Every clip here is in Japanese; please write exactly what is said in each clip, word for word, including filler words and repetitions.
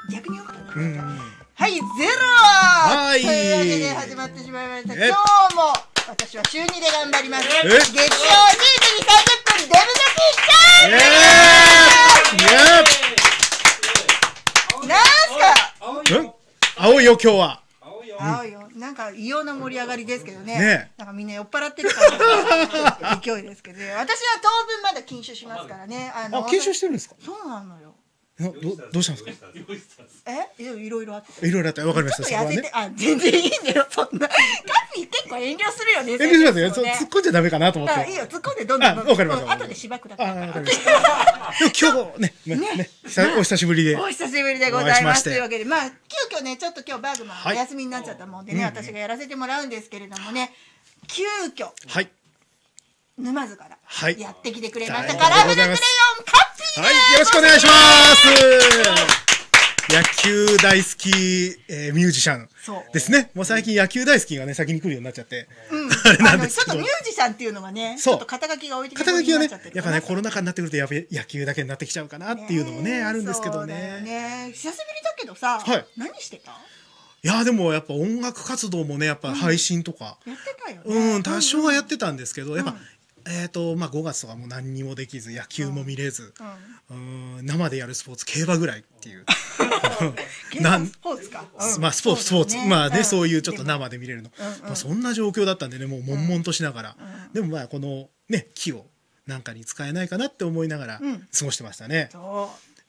逆によかった。 うん。 はい、ゼロはい。 というわけで始まってしまいました。今日も私は週にで頑張ります。月曜にじさんじゅっぷんデブドキンチャンネルなんすか。 うん。青いよ今日は。 青いよ。なんか異様な盛り上がりですけどね。 ね。 なんかみんな酔っ払ってるから勢いですけど、私は当分まだ禁酒しますからね。 あの。あ、禁酒してるんですか。 そうなのよ。 どどうしたんですか。 え、いろいろあって。 いろいろあって、わかりました。 ちょっと痩せて、あ、全然いいんだよ。そんな。カッピー結構遠慮するよね。 遠慮しますよ。突っ込んじゃダメかなと思って。 あ、いいよ、突っ込んでどんどん。 わかりました。 後でしばくだけ。 あ、わかりました。今日ね、ね、お久しぶりで。 お久しぶりでございます。というわけで、まあ、急遽ね、ちょっと今日バーグマンお休みになっちゃったもんでね、私がやらせてもらうんですけれどもね。急遽。 はい。 沼津からやってきてくれました。 はい、 カラフルクレヨンカッピーです。 はい、よろしくお願いします。野球大好き、えー、ミュージシャンですね。もう最近野球大好きがね先に来るようになっちゃって、 うん、あれなんですけど、ちょっとミュージシャンっていうのがね、ちょっと肩書きが置いてきてる。肩書きがね、 やっぱねコロナ禍になってくるとやっぱ野球だけになってきちゃうかなっていうのもねあるんですけどね。 ね、久しぶりだけどさ、はい、何してた？ いやでもやっぱ音楽活動もねやっぱ配信とか、 うん、やってたよね。 うん、多少はやってたんですけど、やっぱ。えーとまあ、ごがつとかも何にもできず野球も見れず、うんうん、生でやるスポーツ競馬ぐらいっていうなんスポーツか、 うん、まあスポーツスポーツ、ね、まあね、うん、そういうちょっと生で見れるの、うんうんまあ、そんな状況だったんでねもう悶々としながら、うん、でもまあこのね木をなんかに使えないかなって思いながら過ごしてましたね、うん、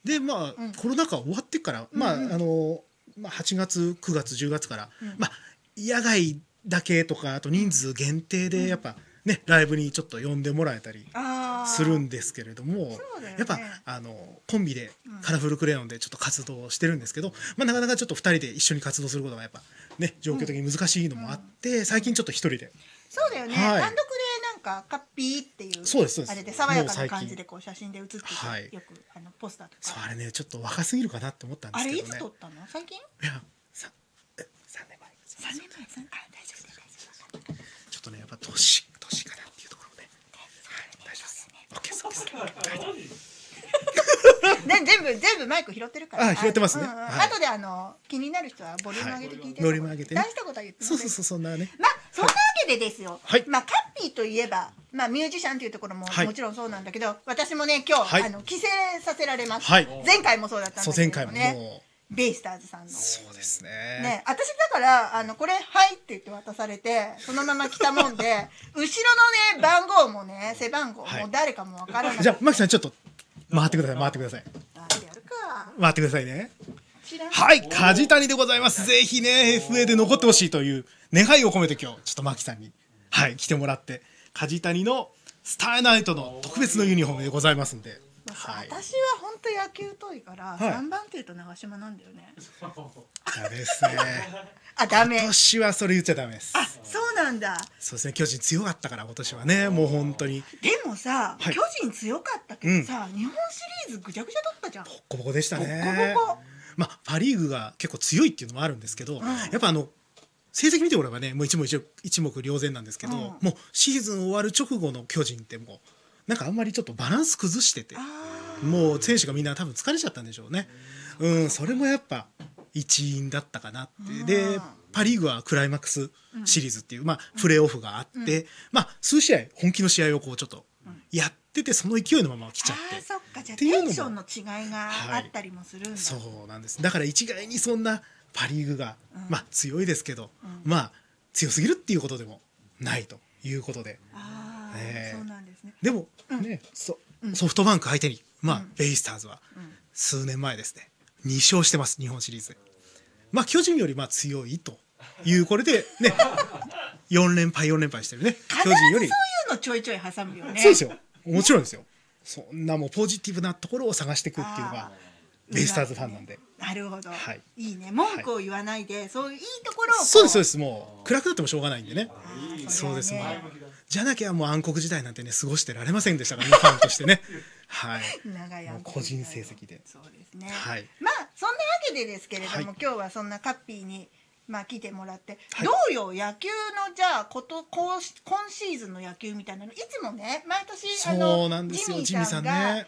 でまあ、うん、コロナ禍終わってから、うん、まああの、まあ、はちがつくがつじゅうがつから、うん、まあ野外だけとかあと人数限定でやっぱ、うんね、ライブにちょっと呼んでもらえたりするんですけれども、ね、やっぱあのコンビでカラフルクレヨンでちょっと活動してるんですけど、まあ、なかなかちょっとふたりで一緒に活動することがやっぱね状況的に難しいのもあって、うん、最近ちょっと一人でそうだよね、はい、単独でなんかカッピーっていうそうですそうですあれで爽やかな感じでこう写真で写ってて、はい、よくあのポスターとかそうあれねちょっと若すぎるかなって思ったんですけどね。 あれいつ撮ったの最近？いやさえさんねんまえさんねんまえさんあ大丈夫です大丈夫ちょっとねやっぱ年年かなっていうところもね。はい、大丈夫です。オッケーです。オッケーです。 全部全部マイク拾ってるから。 あ、拾ってますね。 後であの気になる人はボリューム上げて聞いて。 ボリューム上げて。 大したことは言ってない。 そうそうそうそんなね。 まあそんなわけでですよ。まあカッピーといえばまあミュージシャンというところももちろんそうなんだけど、私もね今日あの帰省させられます。前回もそうだったんだけどね。前回ももう。ベイスターズさんのそうですね。 ね、私だからあのこれはいって言って渡されてそのまま来たもんで後ろのね番号もね背番号も誰かもわからない。 じゃあマキさんちょっと回ってください回ってください。 あやるか。 回ってくださいね。はい梶谷でございます。ぜひね エフエー で残ってほしいという願いを込めて今日ちょっとマキさんにはい来てもらって梶谷のスターナイトの特別のユニフォームでございますんで。 はい、私は本当野球遠いからさんばん手と長嶋なんだよね。 ダメですね。 あダメ。 今年はそれ言っちゃダメです。 あそうなんだ。 そうですね巨人強かったから今年はねもう本当に。 でもさ、はい、巨人強かったけどさ、うん、日本シリーズぐちゃぐちゃだったじゃん。ボッコボコでしたね。 ボッコボコ。 まあパ・リーグが結構強いっていうのもあるんですけど、うん、やっぱあの成績見てもらえばねもう一目一目瞭然なんですけど、うん、もうシーズン終わる直後の巨人ってもう。なんかあんまりちょっとバランス崩しててもう選手がみんな多分疲れちゃったんでしょうね。うんそれもやっぱ一因だったかなって。でパ・リーグはクライマックスシリーズっていう、まあ、プレーオフがあって、うん、まあ数試合本気の試合をこうちょっとやっててその勢いのまま来ちゃって、 あそっかじゃあテンションの違いがあったりもするんだ、はい、 そうなんです。だから一概にそんなパ・リーグが、うん、まあ強いですけど、うん、まあ強すぎるっていうことでもないということで。 あえー、そうなんですね。 でも、うん、ね ソ, ソフトバンク相手に、まあうん、ベイスターズは数年前ですねに勝してます日本シリーズで。まあ巨人よりまあ強いというこれでねよん連敗よん連敗してるね巨人より。そういうのちょいちょい挟むよね。 そうですよもちろんですよ。そんなもうポジティブなところを探していくっていうのがベイスターズファンなんで。 なるほど、はい、いいね文句を言わないで、はい、そういういいところをそうですそうですもう暗くなってもしょうがないんでね。そうですもうじゃなきゃもう暗黒時代なんてね過ごしてられませんでしたからねファンとしてね。はい。長い個人成績で。 そうですね。 はい。 まあそんなわけでですけれども、はい、今日はそんなカッピーにまあ来てもらって、はい、どうよ野球のじゃあこと今シーズンの野球みたいなのいつもね毎年あのジミーさんが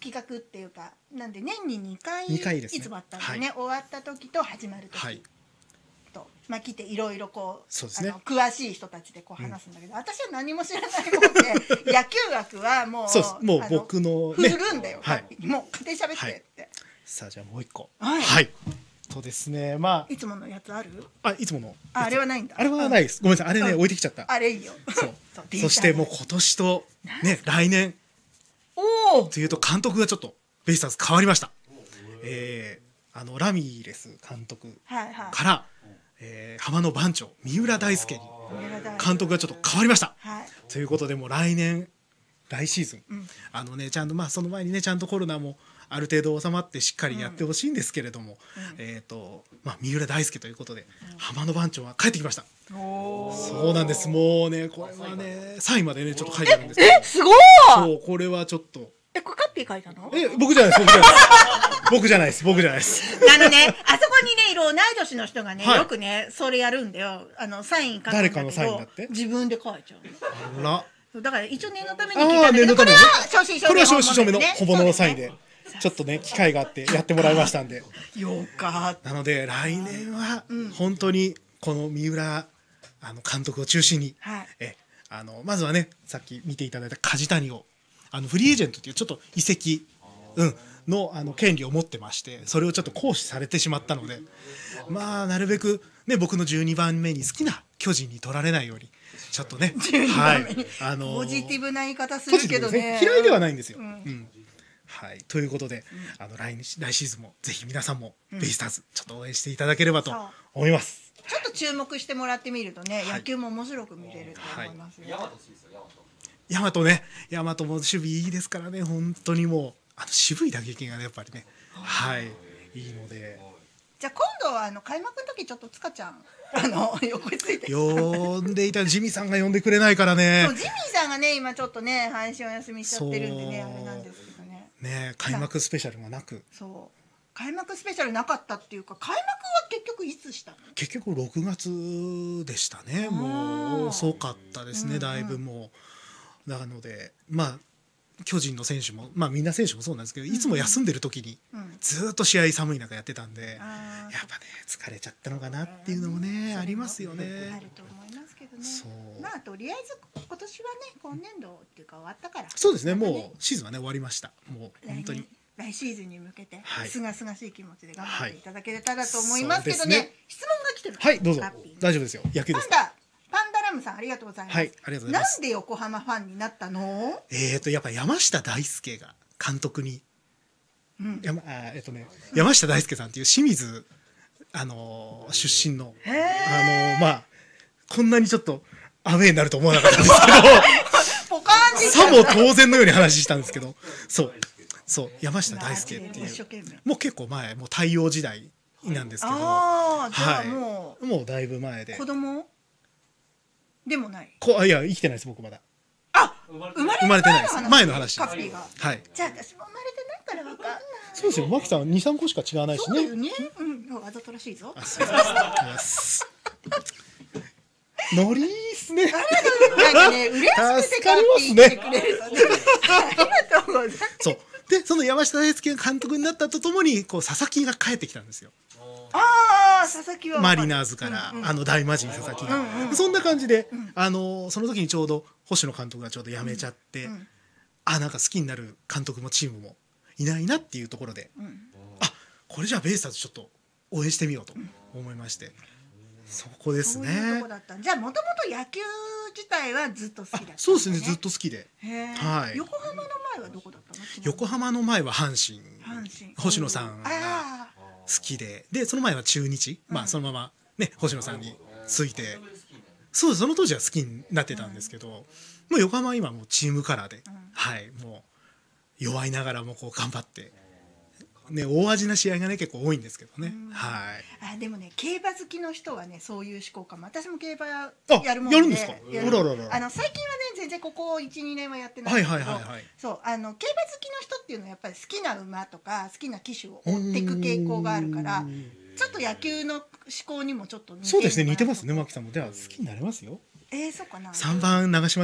企画っていうかなんで年ににかいにかいですねいつもあったんでね、はい、終わった時と始まる時、はいとまあ、来ていろいろこうそうです、ね、あの詳しい人たちでこう話すんだけど、うん、私は何も知らないもんで野球学はもうそうもう僕の、 ね、振るんだよ、はい、もう勝手に喋ってって、はい、 さあじゃあもう一個はい、はいそうですねまあいつものやつあるあいつものあ, あれはないんだあれはないですごめんなさいあれね、うん、置いてきちゃったあれいいよそうそしてもう今年とね来年おというと監督がちょっとベイスターズ変わりました、えー、あのラミレス監督から、はいはいえー、浜の番長三浦大輔に監督がちょっと変わりました、はい、ということでもう来年来シーズン、うん、あのねちゃんとまあその前にねちゃんとコロナもある程度収まってしっかりやってほしいんですけれども、うん、えっ、ー、とまあ三浦大輔ということで、うん、浜の番長は帰ってきました。そうなんですもうねこれはねサインまでねちょっと書いてあるんですけどえすごいそうこれはちょっとえこれカッピー書いたのえ僕じゃないです僕じゃないです僕じゃないです僕じゃないですあのねあそこにねいろ同い年の人がね、はい、よくねそれやるんだよあのサイン書くんだけど誰かのサインだって自分で書いちゃうあらだから一応念のために聞いたんだけどこれは正真正銘これは正真正銘のほぼのサインでちょっとね機会があってやってもらいましたんでよかったなので来年は本当にこの三浦あの監督を中心に、はい、えあのまずはねさっき見ていただいた梶谷をあのフリーエージェントっていうちょっと移籍、うん、の, あの権利を持ってましてそれをちょっと行使されてしまったのでまあなるべく、ね、僕のじゅうにばんめに好きな巨人に取られないようにちょっとねはいあのー、ポジティブな言い方するけど ね, ね嫌いではないんですよ、うんうんはい、ということで、うん、あの 来, 来シーズンもぜひ皆さんもベイスターズ、うん、ちょっと応援していただければと思います。 ちょっと注目してもらってみるとね、はい、野球も面白く見れると思いますよ。 大和ね大和も守備いいですからね本当にもうあの渋い打撃がねやっぱりねはいいいのでじゃあ今度はあの開幕の時ちょっと塚ちゃんあの横について呼んでいたジミーさんが呼んでくれないからねそうジミーさんがね今ちょっとね配信お休みしちゃってるんでねあれなんですけどねね開幕スペシャルがなくそう開幕スペシャルなかったっていうか開幕は結局いつしたの結局ろくがつでしたねもう遅かったですね、うんうん、だいぶもうなのでまあ巨人の選手もまあみんな選手もそうなんですけど、うん、いつも休んでる時にずっと試合寒い中やってたんで、うん、やっぱね疲れちゃったのかなっていうのもね、うん、ありますよねあると思いますけどねそうまあとりあえず今年はね今年度っていうか終わったからそうですねもうシーズンはね終わりましたもう本当に来シーズンに向けてすがすがしい気持ちで頑張っていただけたらと思いますけどね、はい、質問が来てるはいどうぞ大丈夫ですよ野球ですパンダパンダラムさんありがとうございます、 はい、ありがとうございます。 なんで横浜ファンになったの？ えっとやっぱ山下大輔が監督に、うん、やまあえっとね、うん、山下大輔さんっていう清水あのー、出身のあのー、まあこんなにちょっとアウェーになると思わなかったんですけど、ポカーンってさも当然のように話したんですけど、そうそう山下大輔っていうもう結構前もう太陽時代なんですけど、 あじゃあもう、はい、もうだいぶ前で子供でもないこいや生きてないです僕まだあ生まれてない生まれてないです前の話カッピーがはいじゃあ私も生まれてないから分かんないそうですよマキさん にさんこしか違わないしねそうだよねうんわざとらしいぞあそうですノリいいっすねなんかね嬉しくてカッピー言ってくれるとねありがとうございますそうでその山下大輔が監督になったとともにこう佐々木が帰ってきたんですよああ佐々木はマリナーズから、うんうん、あの大魔神佐々木が、うんうん、そんな感じで、うん、あのその時にちょうど星野監督がちょうど辞めちゃって、うんうん、あなんか好きになる監督もチームもいないなっていうところで、うん、あこれじゃあベイスターズちょっと応援してみようと思いまして、うん、そこですね。そういうとこだったじゃあもともと野球自体はずっと好きだった、ね、 そうですねずっと好きで、 はい、横浜の前はどこだったの？ 横浜の前は阪神、 阪神星野さんが好きででその前は中日、うん、まあそのままね星野さんについてそうですその当時は好きになってたんですけど、うん、もう横浜は今もうチームカラーで、うん、はいもう弱いながらもこう頑張ってね大味な試合がね結構多いんですけどね、うん、はいあでもね競馬好きの人はねそういう思考かも私も競馬やるもんでやるんですかやるあの最近はね全然ここ いちにねんはやってないんですけどそうあの競馬好きの人っていうのはやっぱり好きな馬とか好きな騎手を追っていく傾向があるからちょっと野球の思考にもちょっと似てるそうですね似てますね牧さんもでは好きになれますよえー、そうかなさんばん長嶋とか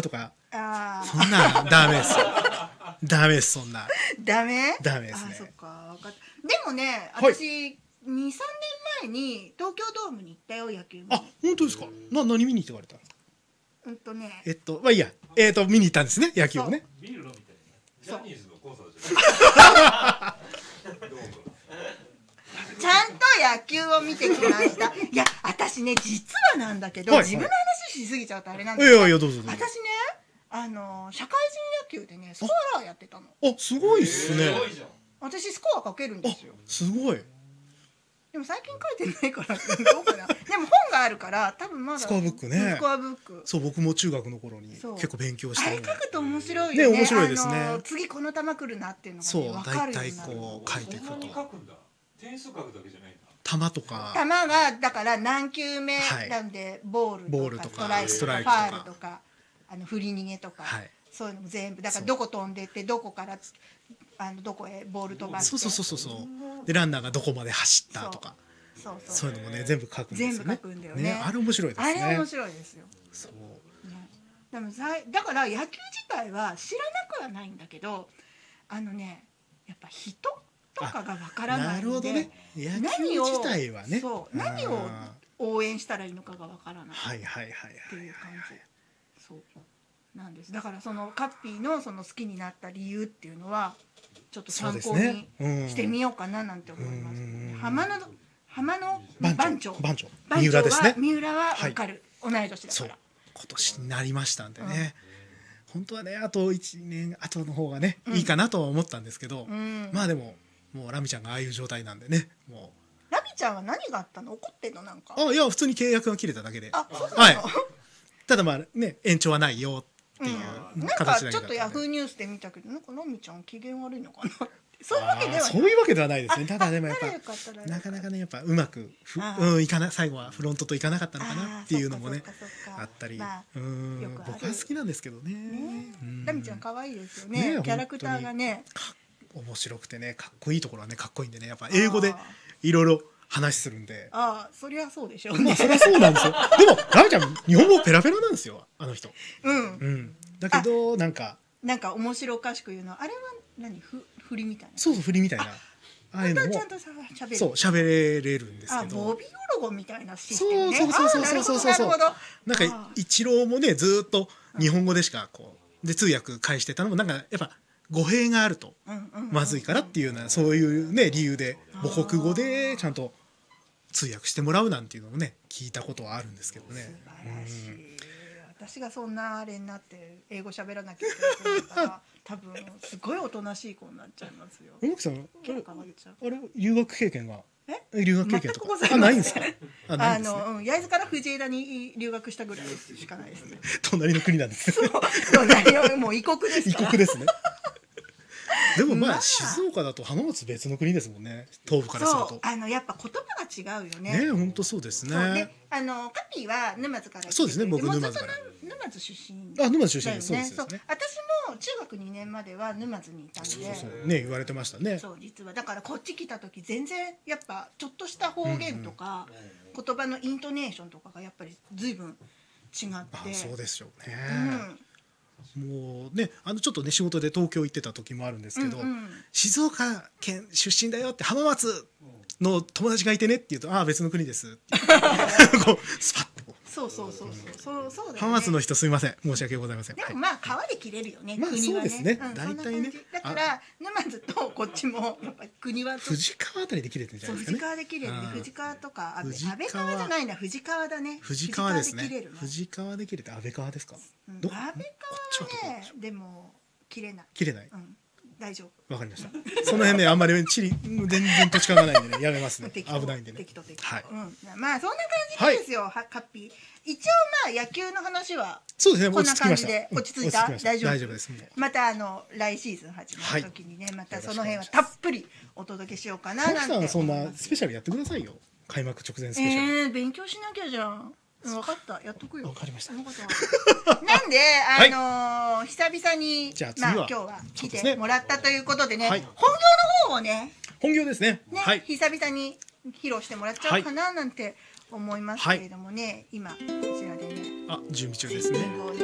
あそんなダメですよ。ダメです、そんな。 ダメ？ ダメですね。 あ、そっか、分かった。でもね、私に、さんねんまえに東京ドームに行ったよ、野球見に。 あ、本当ですか。な、何見に行ってかれたんですか。 うんとね。 えっと、まあいいや、えっと、見に行ったんですね、野球をね。 見るのみたいな。ジャニーズのコンサートじゃない。 ちゃんと野球を見てきました。いや、私ね、実はなんだけど、 はいはい、 自分の話しすぎちゃうとあれなんだけど。 いやいや、どうぞどうぞ。 私ね、あの社会人野球でね、スコアラーやってたの。 あ、すごいっすね。 私スコアかけるんですよ。 すごい。 でも最近書いてないからどうかな。でも本があるから多分まだスコアブックね。 スコアブック。 そう、僕も中学の頃に結構勉強して。 あれ書くと面白いよね。 ね、面白いですね。 次この球来るなっていうのがそう、 分かるようになる。 大体こう書いていくと。 点数書くだけじゃないんだ。 球とか。 球がだから何球目なんでボールとかストライクとかファールとかあの振り逃げとか。そういうのも全部だからどこ飛んでってどこからあのどこへボール飛ばして。 そうそうそうそう。でランナーがどこまで走ったとか。そうそう。そういうのもね全部書くんですよね。 全部書くんだよね。 あれ面白いですね。 あれ面白いですよ。そう。でもだから野球自体は知らなくはないんだけど、あのねやっぱ人とかがわからないので、 何を自体はね、 そう何を応援したらいいのかがわからない。 はいはいはいはい。 っていう感じ。そう。なんです。だからそのカッピーのその好きになった理由っていうのはちょっと参考にしてみようかななんて思います。浜の浜の番長番長三浦ですね。 三浦はわかる、同い年だから。 今年になりましたんでね。本当はねあといちねん後の方がねいいかなとは思ったんですけど、まあでももうラミちゃんがああいう状態なんでねもう。ラミちゃんは何があったの？怒ってんのなんか？ あいや普通に契約が切れただけで。 あそうなの？ はい。ただまあね延長はないよ。っていうなんかちょっとヤフーニュースで見たけどなんかラミちゃん機嫌悪いのかなそういうわけではない。 そういうわけではないですね。ただでもやっぱなかなかねやっぱうまくうんいかな最後はフロントといかなかったのかなっていうのもねあったり、うん僕は好きなんですけどね。 ラミちゃん可愛いですよね。キャラクターがね面白くてねかっこいいところはねかっこいいんでねやっぱ英語でいろいろ話するんで。 ああそりゃそうでしょうね。そりゃそうなんですよ。でもラミちゃん日本語ペラペラなんですよあの人。 うんうんだけどなんかなんか面白おかしく言うのあれは何ふ振りみたいな。 そうそう振りみたいな。ああいうのもそう喋れるんですけど。 ボビーオロゴンみたいなシステムね。 そうそうそうそうそうそうそう。なんかイチローもねずっと日本語でしかこうで通訳返してたのもなんかやっぱ語弊があるとまずいからっていうようなそういうね理由で母国語でちゃんと通訳してもらうなんていうのもね聞いたことはあるんですけどね。 私がそんなあれになって英語喋らなきゃいけないから多分すごいおとなしい子になっちゃいますよ。 山木さんあれ留学経験はえ留学経験とかあないんですか？ あの焼津から藤枝に留学したぐらいしかないですね。 隣の国なんです。 隣のもう異国ですから。 異国ですね。でもまあ静岡だと浜松別の国ですもんね東部からすると。 あのやっぱ言葉が違うよね。 ね本当そうですね。 であのカピーは沼津から。 そうですね僕沼津から。 沼津出身。 あ沼津出身です。そうですね。 私も中学にねんまでは沼津にいたんで。 そうそうね言われてましたね。 そう実はだからこっち来た時全然やっぱちょっとした方言とか言葉のイントネーションとかがやっぱり随分違って。あそうですよね。もうねあのちょっとね仕事で東京行ってた時もあるんですけど、うん、うん、静岡県出身だよって浜松の友達がいてねって言うとああ別の国ですってこうスパッとこうそうそうそうそうそうだよね。 浜松の人すみません申し訳ございません。 でもまあ川で切れるよね。 まあそうですね。大体ね。 だから沼津とこっちもやっぱり国は富士川あたりで切れてるんじゃないですかね。 富士川で切れるね。富士川とか安倍川じゃないな富士川だね。 富士川ですね。富士川で切れて安倍川ですか。 安倍川はねでも切れない。 切れない。 大丈夫。 わかりました。その辺ねあんまり地理全然土地勘がないんでねやめますね。危ないんでね。 はい。まあそんな感じですよカッピー。一応まあ野球の話はそうですねこんな感じで落ち着いた。大丈夫。 大丈夫です。 またあの来シーズン始まる時にねまたその辺はたっぷりお届けしようかななんて。 さんそんなスペシャルやってくださいよ。開幕直前スペシャル。 ええ勉強しなきゃじゃん。分かったやっとくよ。 分かりました。 なんであの久々にまあ今日は来てもらったということでね本業の方をね本業ですね。 ね久々に披露してもらっちゃおうかななんて思いますけれどもね今こちらでねあ準備中ですね。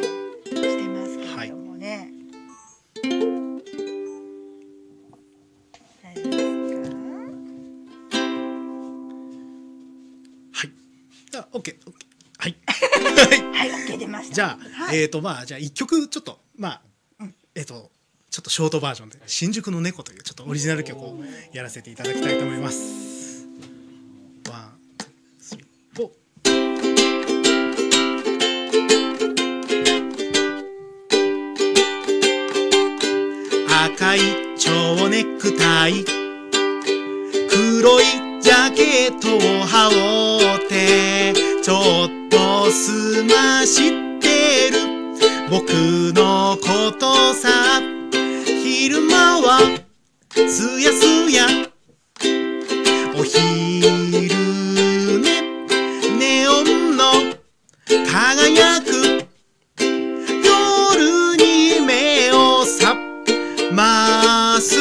してますけれどもね。大丈夫ですか？ はい。じゃあ、オッケー、オッケー。はい。 はい、オッケー出ました。 じゃあ、 はい、 えっと、まあ、じゃあ、一曲、ちょっと、まあ、 うん、 えっと、ちょっとショートバージョンで、新宿の猫という、ちょっとオリジナル曲をやらせていただきたいと思います。ワン、スリー、フォー。赤い蝶ネクタイ、黒いジャケットを羽織って、ちょっとすましてる僕のことさ。昼間はすやすや、お昼寝、ネオンの輝く夜に目を覚ます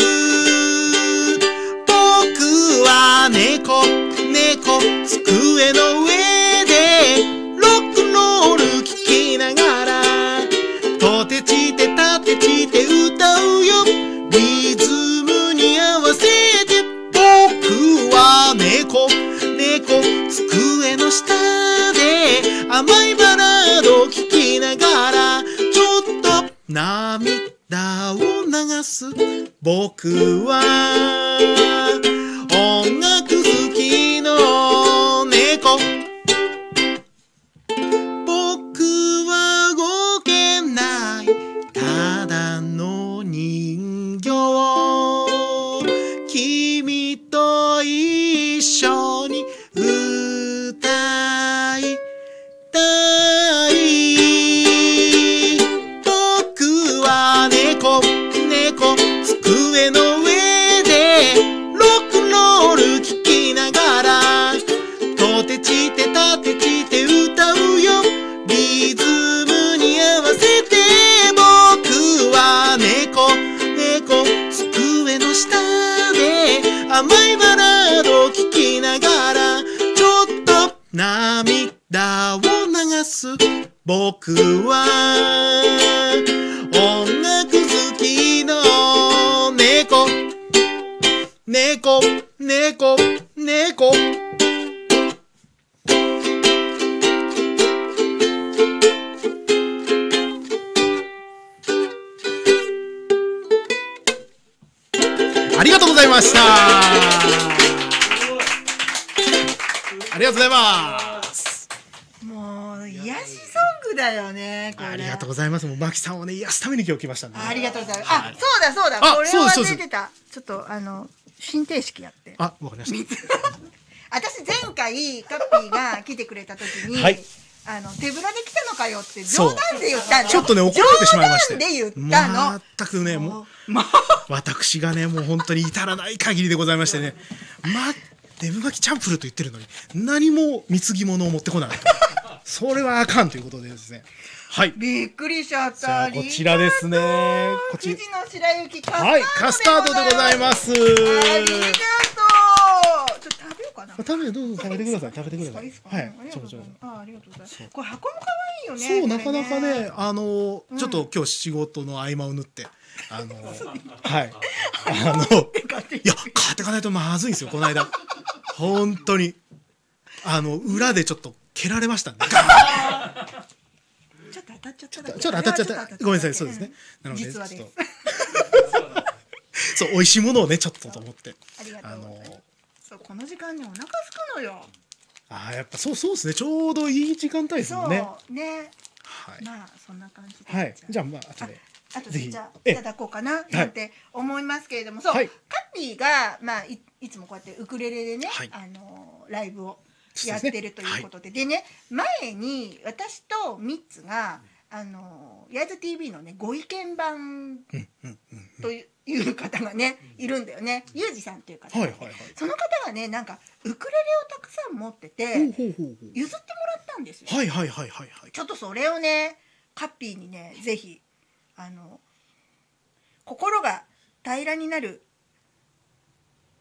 僕は猫、猫、机の上でロックンロール聴きながらとてちてたてちて歌うよリズムに合わせて僕は猫、猫、机の下で甘いバラード聴きながらちょっと涙を流す僕は音楽好きの猫僕は動けないただの人形君と一緒に歌いたい僕は猫、猫、机の上でロックンロール聴きながらとてちてたてちて歌うよリズムに合わせて僕は猫、猫、机の下で甘いバラード聴きながらちょっと涙を流す僕は音楽好きの猫、猫、猫、猫ありがとうございました。ありがとうございます。 もう癒しソングだよね。これありがとうございます。もうマキさんをね癒すために今日来ましたんで、ね。 ありがとうございます。あ、そうだそうだ。これを忘れてた。ちょっとあの心停式やって。 あ、わかりました。 私前回カッピーが来てくれた時に、はい、あの手ぶらで来たのかよって冗談で言ったの。 ちょっとね怒られてしまいまして。 冗談で言ったの。 全くねもう。私がねもう本当に至らない限りでございましてね、まデブ巻きチャンプルと言ってるのに何も貢ぎ物を持ってこないとそれはあかんということでですね、はい、 びっくりしちゃった。 こちらですね、 こちら富士の白雪カスタード、 はい、カスタードでございます。ありがとう。ちょっと食べようかな。 食べどうぞ食べてください。食べてください。はい。 ちょちょ。あ、ありがとうございます。これ箱も可愛いよね。 そう、なかなかね、あのちょっと今日仕事の合間を縫ってあのはいあのいや買ってかないとまずいんですよ。この間本当にあの裏でちょっと蹴られましたね。 ちょっと当たっちゃった。 ちょっと当たっちゃった。ごめんなさい。そうですね。なのでちょっとそう美味しいものをねちょっとと思って。 あのそうこの時間にお腹空くのよ。 ああやっぱそうそうですね。ちょうどいい時間帯ですもんね。 そうね。 はい。 まあそんな感じで。 はい。じゃあまあ後で。 あとでじゃあいただこうかななんて思いますけれども、そうカッピーがまあいいつもこうやってウクレレでねあのライブをやってるということででね前に私とミッツがあの焼津 ティーブイ のねご意見番という方がねいるんだよね。ユージさんっていう方、その方がねなんかウクレレをたくさん持ってて譲ってもらったんですよ。 はいはいはいはいはい。 ちょっとそれをねカッピーにねぜひあの心が平らになる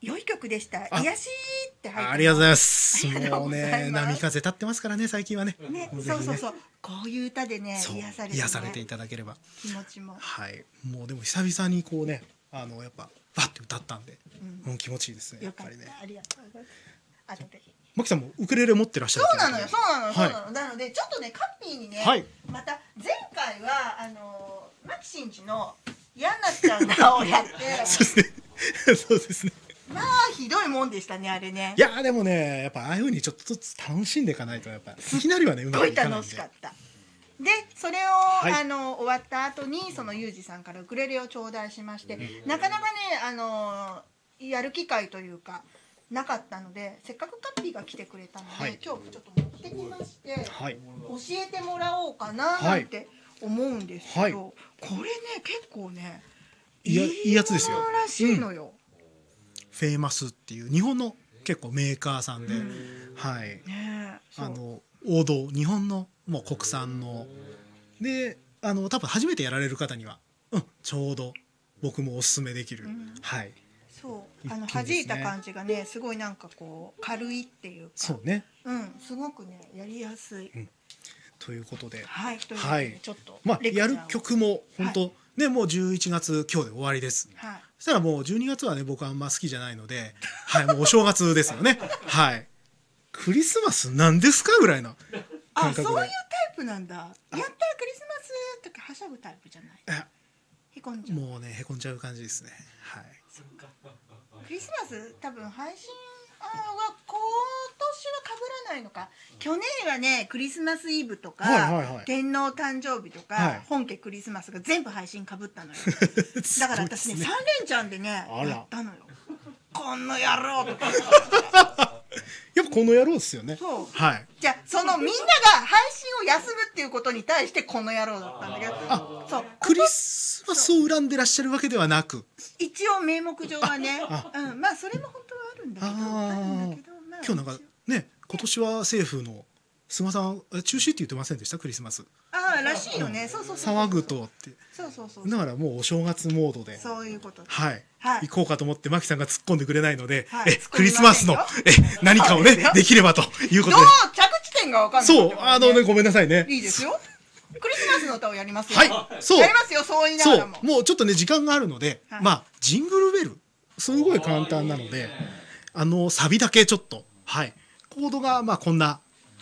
良い曲でした。癒しって入ってます。 ありがとうございます。 ありがとうもうございますね、波風立ってますからね、最近はね。 ね、 もぜひそうそうそう。こういう歌でね、 そう癒されてね、 癒されていただければ。 気持ちも。 はい。もうでも久々にこうね、あのやっぱバッて歌ったんで、 うんもう気持ちいいですね。やよかった。 っぱりね。 ありがとうございます。後で。 マキさんもウクレレ持ってらっしゃるそうなのよ、そうなのよ、そうはいなの。なので、ちょっとね、カッピーにね、 はいまた前回はあのー、マキシンジの嫌になっちゃうなをやって、 そうですね。そうですね。 まあひどいもんでしたね、あれね。 いやーでもね、やっぱああいう風にちょっとずつ楽しんでいかないとやっぱいきなりはねうすごいまくいかないんで。 楽しかった。でそれを、 いあの終わった後にそのユージさんからウクレレを頂戴しまして、なかなかねあのやる機会というかなかったので、せっかくカッピーが来てくれたので、 はい今日ちょっと持ってきまして、 はい。 教えてもらおうかななんて思うんですけど、 はいこれね結構ねいやいいやつですよものらしいのよ。 フェイマスっていう日本の結構メーカーさんで、はい。 ねえ、そうあの王道日本のもう国産ので、あの多分初めてやられる方には、うん、ちょうど僕もおすすめできる、 んはい。 そうあの一気にですね弾いた感じがねすごいなんかこう軽いっていうか、 そうね。 うんすごくねやりやすい。 ということで、 はいということはいでちょっとまあレクチャーをやる曲も本当、 はねもうじゅういちがつ今日で終わりです。 はいそしたらもうじゅうにがつはね僕あんま好きじゃないので、はいもうお正月ですよね。はい。クリスマスなんですかぐらいな感覚で。 あそういうタイプなんだ。やったらクリスマスとかはしゃぐタイプじゃない。 えへこんじゃう。 もうねへこんじゃう感じですね。はい。 クリスマス多分配信は今年は被らないのか。去年はねクリスマスイブとか、 はいはいはい天皇誕生日とか、 はい本家クリスマスが全部配信被ったのよ。だから私ねすごいです三連チャンでねあらやったのよ。この野郎とか。 やっぱこの野郎ですよね。 そう。 はい。 じゃあそのみんなが配信を休むっていうことに対してこの野郎だったんだけど、 あそうクリスマスを恨んでらっしゃるわけではなく、 一応名目上はね、 あうん、まあそれも本当はあるんだけど、 あーあるんだけど、まあ、 今日なんかね今年は政府の菅さんえ中止って言ってませんでしたクリスマス。 ああらしいよね、そうそうそう騒ぐとって。 そうそうそうだからもうお正月モードで。 そういうこと。 はい、 はい行こうかと思ってマキさんが突っ込んでくれないので、 はいえクリスマスの突っ込え何かをねそうですよできればということどうで。 着地点がわかんない。 そうあのねごめんなさいね。 いいですよ。クリスマスの歌をやりますよ。 はいそうやりますよ、そう言いながそうらも。 もうちょっとね時間があるので、 はいまあジングルベルすごい簡単なので、あのサビだけちょっとはいコードがまあこんな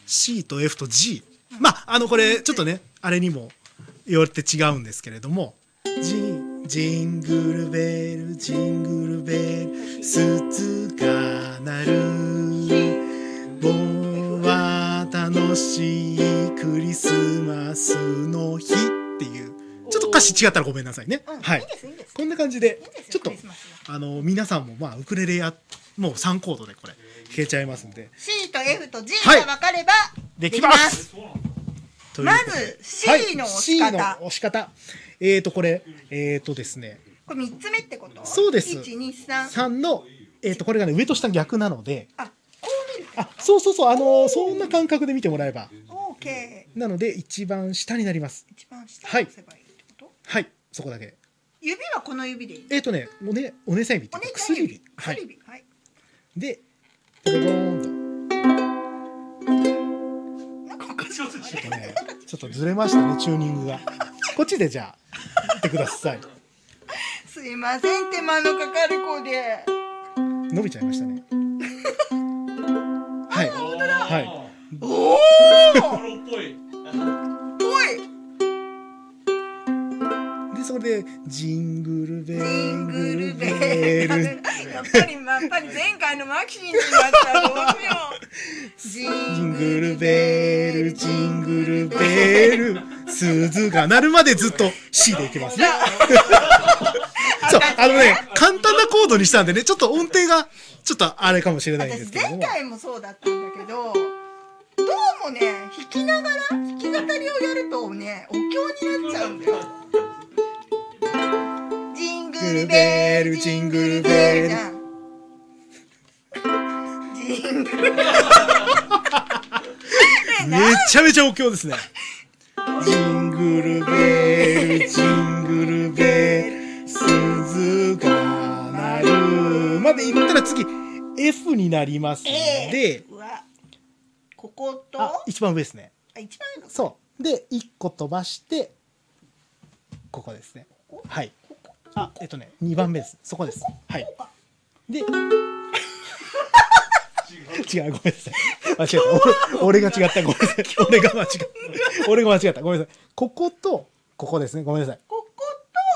C と F と G、まああのこれちょっとねあれにもよって違うんですけれども、ジンジングルベルジングルベル鈴が鳴る盆は楽しいクリスマスの日っていうちょっと歌詞違ったらごめんなさいね、 うんはいいいですいいですこんな感じでいいですよちょっとクリスマスあの皆さんもまあウクレレやもうさんコードでこれ弾けちゃいますんで C と F と G はいが分かればできますというまことでず C の押し方、 はい、C の押し方えーとこれえーとですねこれみっつめってこと？ そうですいち、に、さん。 さんのえーとこれがね上と下逆なのであ、こう見る。 あそうそうそうあのーそんな感覚で見てもらえばオーケー。 なので一番下になります一番下はいに押せばいいってこと？ はいそこだけ指はこの指でいい。 えーとねおねお姉さん指っておいうか姉ちゃん指。 薬指はい薬指。はい。 でポロローンとなんかおかしい。 ちょっとねちょっとずれましたねチューニングがこっちでじゃあやってくださいすいません、手間のかかる子で。 伸びちゃいましたねはいはいおお。 プロっぽい。 ぽい。 でそれでジングルベジングルルベベルル。やっぱり、やっぱり前回のマキシンになったらどうしよう。ジジングルベルジングルベル鈴が鳴るまでずっと C でいきますねそうあのね簡単なコードにしたんでねちょっと音程がちょっとあれかもしれないんです私けども前回もそうだったんだけど、どうもね弾きながら弾き語りをやるとねお経になっちゃうんだよ。ジングルベルジングルベルじゃん。ジングルベルめちゃめちゃお経ですねジングルベルジングルベル鈴が鳴るままでいったら次 F になりますので、 うわ、ここと、 あ、一番上ですね。 あ、一番上のそうでいっこ飛ばしてここですね。はい。あ、えっとねにばんめです。そこです。はい。で違う、ごめんなさい。間違えた。俺, 俺が違った。ごめんなさい。俺が間違った。俺が間違った。ごめんなさい。こことここですね。ごめんなさい。 ここと、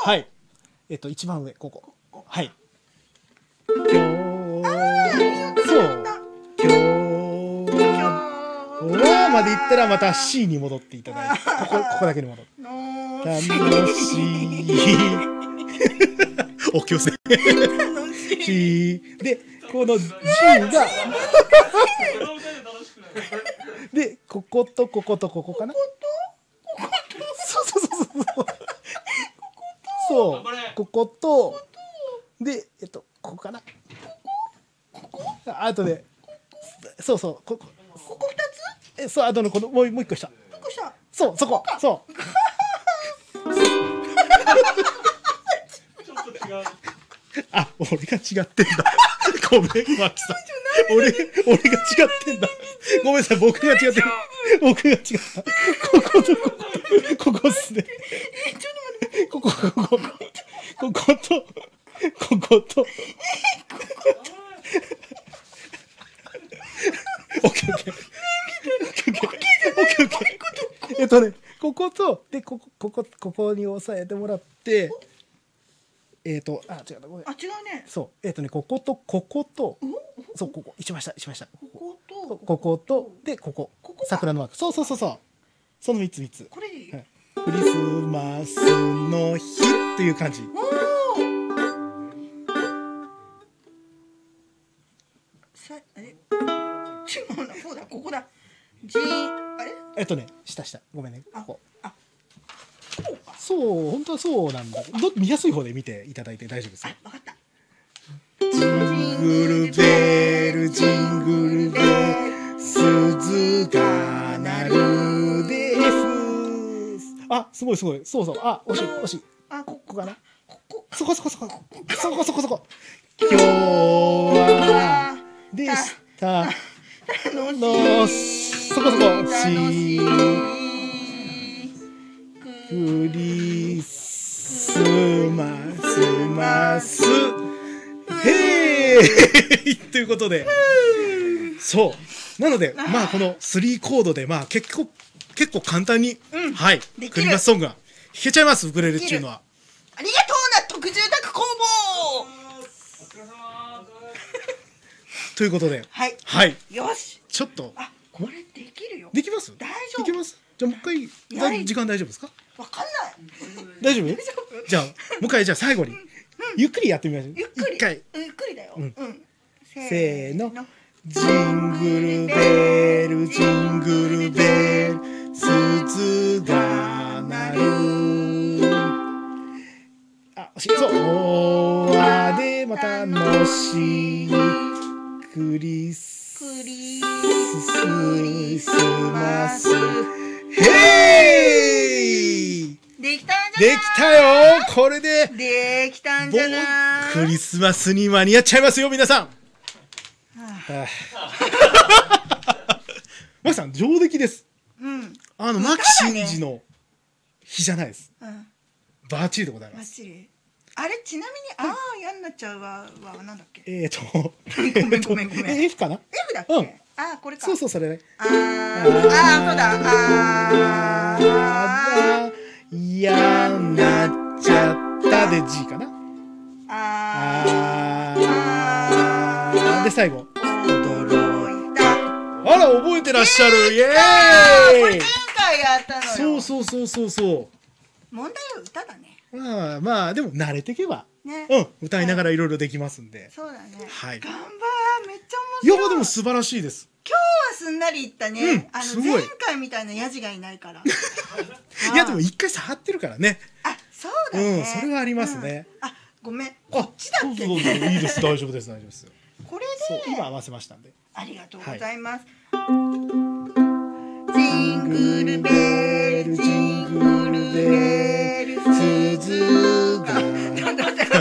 はい。えっと一番上ここ。はい。今日そう今日はまでいったらまた C に戻っていただいて、ここここだけに戻る。楽しい。お気をつけ。しでこの G がでこことこことここかな。そうそうそうそうそうこことでえっとここかな。あとでそうそうここここ二つ？ えそうあとのこのもうもう一個下。 もう一個下。 そうそこそう。あ、俺が違ってんだ。ごめん、マキさん。俺、俺が違ってんだ。ごめんなさい、僕が違ってる。僕が違った。こことここと、ここっすね。ここ、ここ、ここと、ここと、オッケーオッケー。オッケーオッケー。オッケーオッケー。えっとね、ここと、で、ここ、ここ、ここに押さえてもらって、えっと、あ、違う、ごめん。 あ、違うね。 そう、えっとね、ここと、ここと、そう、ここ、一番下、一番下。 ここと、 ここと、で、ここ。桜のマーク。そうそうそうそう。その三つ三つ。 これでいい？ クリスマスの日っていう感じ。 さ、あれ？違うな、そうだ、ここだ。ジー、あれ？ えっとね、下下。ごめんね。ここ。 あ、 そう、本当はそうなんだ。ど見やすい方で見ていただいて大丈夫ですよ。 わかった。 ジングルベルジングルベル鈴が鳴るで F。 あ、すごいすごい。そうそう。あ、惜しい惜しい。 あ、こここかな。 ここ。 そこそこそこそこそこそこ。今日はでしたのそこそこしクリスマスマスへーということで、そうなのでまあこのスリーコードでまあ結構結構簡単に、うん、はいクリスマスソングが弾けちゃいます。ウクレレっていうのは。 ありがとうな特住宅工房。 ということで、 はい、 はい、 よし。 ちょっとあ、これできるよ。 できます？ 大丈夫。 できます？じゃあもう一回時間大丈夫ですか？ わかんない。 大丈夫？じゃあもう一回じゃあ最後にゆっくりやってみましょう。 ゆっくり。 一回。 ゆっくりだよ。うん。 せーの。ジングルベルジングルベル鈴が鳴る。あ、惜しい。そう。おわでまたのしクリスクリスマスヘイ。 できたんじゃない？ できたよ。これでできたんじゃない？ クリスマスに間に合っちゃいますよ皆さん。マキさん上出来です。 うん。 あの牧真司の日じゃないです。 うん。 バッチリでございます。 バッチリ。あれちなみにああ嫌になっちゃうわはなんだっけ？ えっとごめんごめんごめん。 F かな？ F だっけ？ うん。 あこれか。 そうそうそれね。 あーあーそうだ。ああ嫌になっちゃったで G かな。 ああで最後。 驚いた。 あら覚えてらっしゃる。イエーイ。 これ前回やったのよ。 そうそうそうそうそう。 問題は歌だね。 まあまあでも慣れていけば、 ね、 うん歌いながらいろいろできますんで。 そうだね。 はい。 頑張めっちゃ面白い。 いやでも素晴らしいです。 今日はすんなりいったね。 うん、 あの前回みたいなヤジがいないから。 いやでも一回触ってるからね。 あそうだね。 うんそれはありますね。 あごめんこっちだっけ。 そうそうそういいです大丈夫です大丈夫です。 これで今合わせましたんで。 ありがとうございます。ジングルベルジングルベル鈴が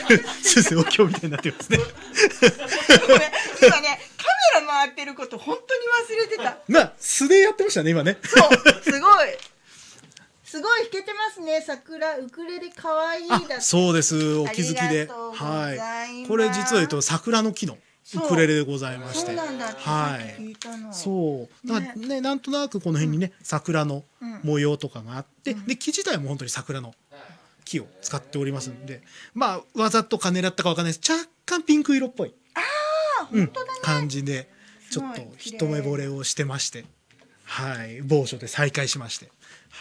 先生お経みたいになってますね。 ごめん今ねカメラ回ってること本当に忘れてた。 まあ素でやってましたね今ね。 そうすごいすごい弾けてますね。桜ウクレレ可愛いだって。 あ、そうです。お気づきで、はい。これ実は言うと桜の木のウクレレでございまして、 そうなんだってはい。 聞いたの。 そうだからね、なんとなくこの辺にね、桜の模様とかがあって、で木自体も本当に桜の木を使っておりますんで、まあわざとか狙ったかわかんないです。若干ピンク色っぽい、 ああ本当だね、 感じでちょっと一目惚れをしてまして、はい、某所で再会しまして、はい、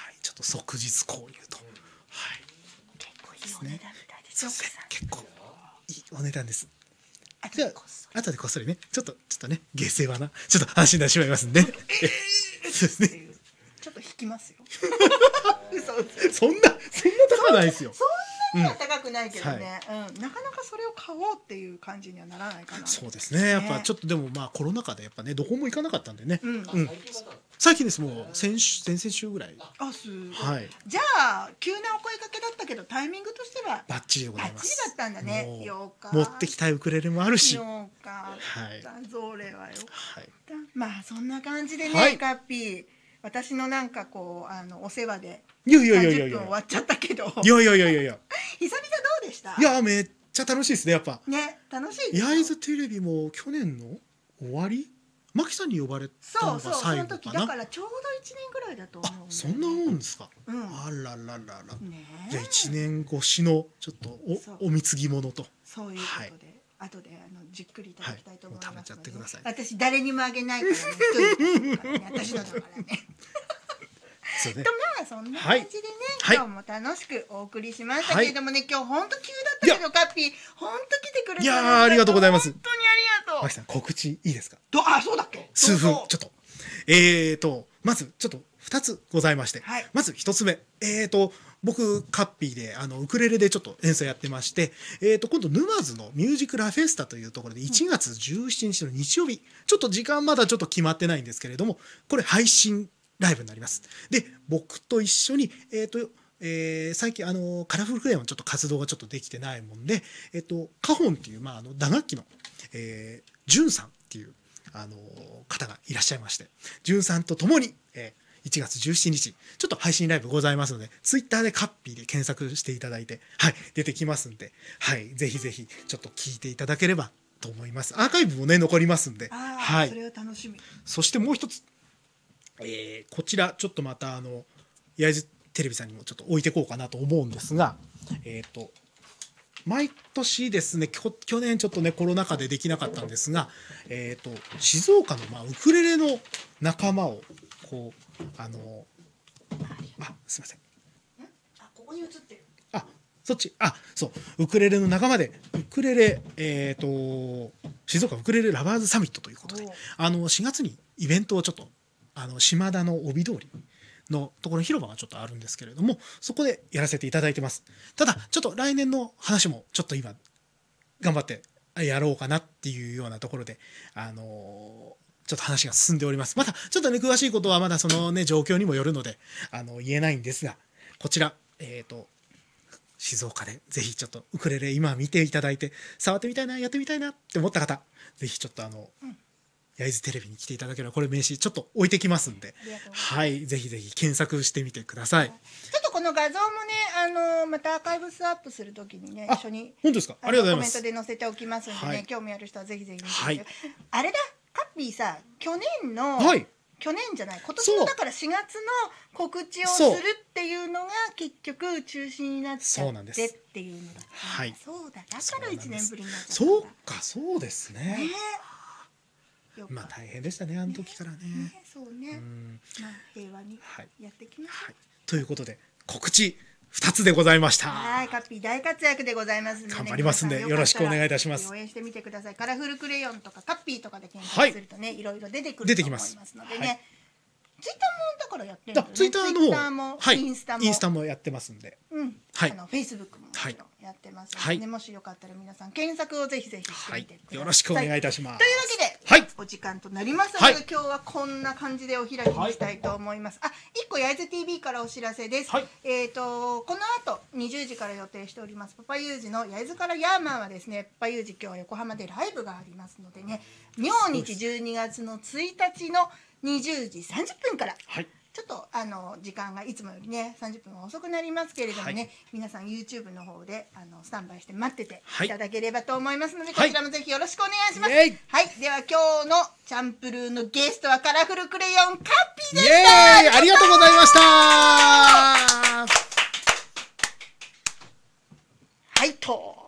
ちょっと即日購入と、はい、 結構いいお値段みたいですよ。 結構いいお値段です。じゃあ後でこっそりね、ちょっとちょっとね下世話なちょっと安心出してしまいますんで、そうですね。 ちょっと引きますよ。 嘘嘘。そんなそんな高ないですよ。 そんなには高くないけどね、うん、はい、うん、なかなかそれを買おうっていう感じにはならないかな。 そうですね。やっぱちょっとでもまあコロナ禍でやっぱねどこも行かなかったんでね。 うん。 うん、最近ですもう先週先々週ぐらい。 あ、すごい。 はい。 じゃあ急なお声掛けだったけどタイミングとしてはバッチリでございます。 バッチリだったんだね。よか。 持ってきたいウクレレもあるし。 よか。 はい。 それはよかった。 はい。 まあそんな感じでね、 はい、 カッピー。私のなんかこうあのお世話でいやいやいやいやさんじゅっぷん終わっちゃったけど、 いやいやいやいやいや久々どうでした？ いやめっちゃ楽しいですね。やっぱね、楽しいです。 焼津テレビも去年の終わり、マキさんに呼ばれたのが最後かな。そうそう、その時だからちょうどいちねんぐらいだと思う、ね、あ、そんなもんですか、うん、あらららら、ね、じゃあいちねん越しのちょっと お, お貢ぎ物とそういうことで、はい、後であのじっくりいただきたいと思いますので、はい、 食べちゃってください。 私誰にもあげないからね、一人だからね、私のだからね。とまあそんな感じでね、はい、今日も楽しくお送りしましたけれどもね、はい、今日本当急だったけどカッピー本当来てくれて、 いやありがとうございます。 本当にありがとう。 マキさん告知いいですか？ どあそうだっけ？ 数分ちょっとえーとまずちょっとふたつございまして、はい、まずひとつめ、えーと僕カッピーであのウクレレでちょっと演奏やってまして、えーと今度沼津のミュージックラフェスタというところでいちがつじゅうしちにちの日曜日、ちょっと時間まだちょっと決まってないんですけれども、これ配信ライブになります。で僕と一緒に、えーとえー、最近あのカラフルクレヨンちょっと活動がちょっとできてないもんで、えーとカホンっていう、まあ、あの打楽器の、えー、ジュンさんっていうあの方がいらっしゃいまして、ジュンさんと共に、えー、いちがつじゅうしちにちちょっと配信ライブございますので、ツイッターでカッピーで検索していただいて、はい、出てきますんで、はい、ぜひぜひちょっと聞いていただければと思います。アーカイブもね残りますんで、はい、 それは楽しみ。 そしてもう一つ、えー、こちらちょっとまたあの焼津テレビさんにもちょっと置いていこうかなと思うんですが、えーと毎年ですね、去年ちょっとねコロナ禍でできなかったんですが、えーと静岡のまあウクレレの仲間をこうあのあすいません、 あここに映ってる、 あそっち、あそうウクレレの仲間でウクレレえっ、ー、と静岡ウクレレラバーズサミットということで、あのしがつにイベントをちょっとあの島田の帯通りのところに広場がちょっとあるんですけれども、そこでやらせていただいてます。ただちょっと来年の話もちょっと今頑張ってやろうかなっていうようなところで、あのー、ちょっと話が進んでおります。またちょっとね詳しいことはまだそのね状況にもよるのであの言えないんですが、こちらえっと静岡でぜひちょっとウクレレ今見ていただいて触ってみたいな、やってみたいなって思った方、ぜひちょっとあの、うん焼津テレビに来ていただければ、これ名刺ちょっと置いてきますんで、はい、ぜひぜひ検索してみてください。ちょっとこの画像もね、あのまたアーカイブスアップするときにね、一緒に本当ですか、ありがとうございます。 コメントで載せておきますんでね、はい、興味ある人はぜひぜひ見てください。 はい、 あれだ、カッピーさ、去年の、はい、去年じゃない今年のだからしがつの告知をするっていうのが結局中止になっちゃってっていうのだった。はい、そうだ、だからいちねんぶりになっちゃった。 そうか、そうですね。 ね、 まあ大変でしたね、あの時からね。ね、 そうね。うん、まあ平和にやっていきましょう。 はい、ということで告知ふたつでございました。 はい、カッピー大活躍でございますので、ね、 頑張りますんでよろしくお願いいたします。 応援してみてください。カラフルクレヨンとかカッピーとかで検索するとね、はい、いろいろ出てくると思いますのでね。はい、ツイッターもだからやってるんですね。 ツイッターの方も、 はい、 インスタも、 インスタもやってますんで、 うん、はい、あのフェイスブックももちろんやってますので、ね、はい、もしよかったら皆さん検索をぜひぜひしてみてください。 はい、よろしくお願いいたします。 というわけで、 はい。 お時間となりましたので、 はい、 今日はこんな感じでお開きにしたいと思います。はい、あ、いっこ焼津 ティービー からお知らせです。はい、えっとこの後にじゅうじから予定しておりますパパユージの焼津からヤーマンはですね、パパユージ今日は横浜でライブがありますのでね、明日じゅうにがつのついたちのにじゅうじさんじゅっぷんから、はい、ちょっとあの時間がいつもよりねさんじゅっぷん遅くなりますけれどもね、はい、皆さん YouTube の方であのスタンバイして待ってていただければと思いますので、はい、こちらもぜひよろしくお願いします。はい、はい、では今日のチャンプルーのゲストはカラフルクレヨンカッピーでした。 ありがとうございました。 はいと。